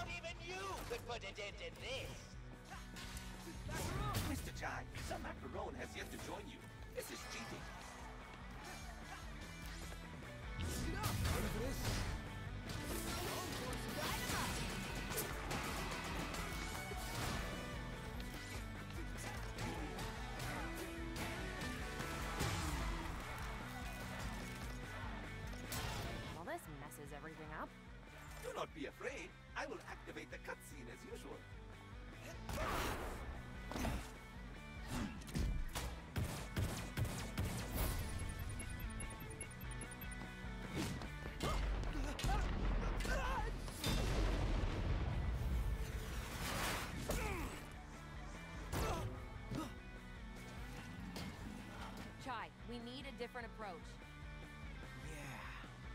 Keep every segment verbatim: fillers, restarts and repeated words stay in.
thought even you could put a dent in this. Mister Jai, some macaron has yet to join you. This is cheating. Ready for this? Well, this messes everything up. Do not be afraid. I will activate the cutscene as usual. Chai, we need a different approach. Yeah.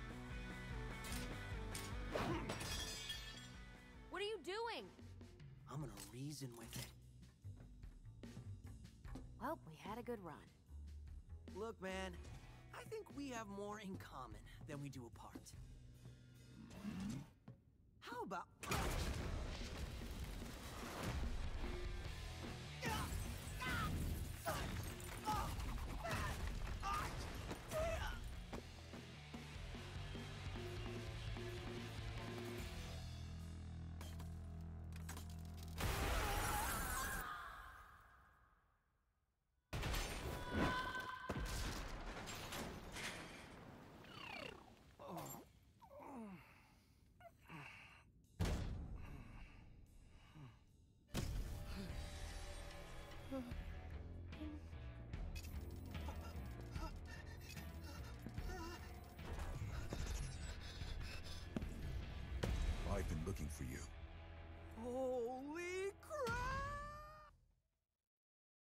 What are you doing? I'm gonna reason with it. Well, we had a good run. Look, man, I think we have more in common than we do apart. How about... I've been looking for you. Holy crap!